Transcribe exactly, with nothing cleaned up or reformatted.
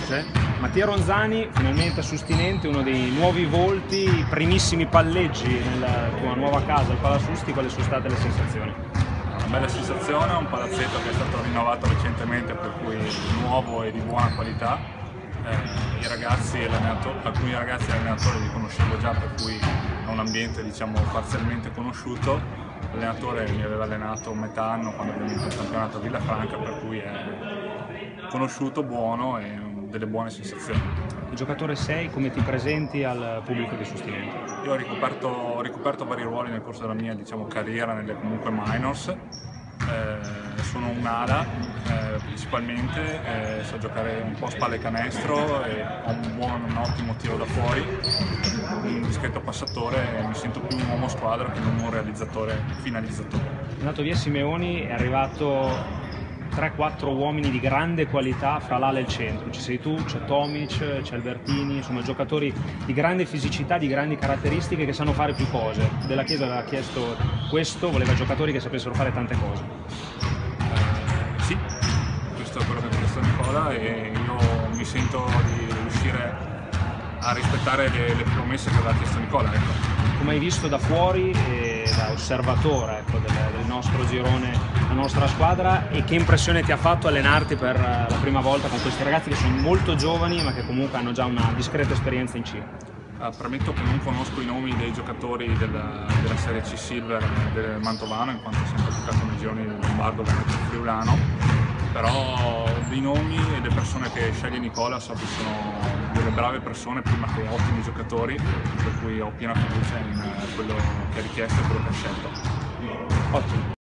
Sì. Mattia Ronzani, finalmente sustinente, uno dei nuovi volti, i primissimi palleggi nella tua nuova casa, il Palasusti. Quali sono state le sensazioni? Una bella sensazione, un palazzetto che è stato rinnovato recentemente, per cui nuovo e di buona qualità. Eh, i ragazzi e alcuni ragazzi e l'allenatore li conoscevo già, per cui è un ambiente, diciamo, parzialmente conosciuto. L'allenatore mi aveva allenato metà anno quando abbiamo vinto il campionato a Villafranca, per cui è conosciuto, buono e delle buone sensazioni. Il giocatore sei, come ti presenti al pubblico di Sustinente? Io ho ricoperto, ho ricoperto vari ruoli nel corso della mia, diciamo, carriera nelle comunque minors. Eh, sono un'ala eh, principalmente, eh, so giocare un po' spalle canestro e ho un buon, un ottimo tiro da fuori, un discreto passatore, e mi sento più un uomo squadra che non un realizzatore finalizzatore. È andato via Simeoni, è arrivato tre quattro uomini di grande qualità fra l'ala e il centro. Ci sei tu, c'è Tomic, c'è Albertini, insomma giocatori di grande fisicità, di grandi caratteristiche, che sanno fare più cose. Della Chiesa aveva chiesto questo, voleva giocatori che sapessero fare tante cose. Eh, sì, questo è quello che ha chiesto Nicola, e io mi sento di riuscire a rispettare le, le promesse che aveva chiesto Nicola. Ecco. Come hai visto da fuori e da osservatore, ecco, del, del nostro girone, la nostra squadra, e che impressione ti ha fatto allenarti per la prima volta con questi ragazzi che sono molto giovani ma che comunque hanno già una discreta esperienza in C? Uh, premetto che non conosco i nomi dei giocatori della, della Serie C Silver del Mantovano, in quanto ho sempre giocato nei gironi del Lombardo, Veneto e Friulano, però dei nomi e le persone che sceglie Nicola so che sono delle brave persone prima che ottimi giocatori, per cui ho piena fiducia in quello che ha richiesto e quello che ha scelto. Ottimo.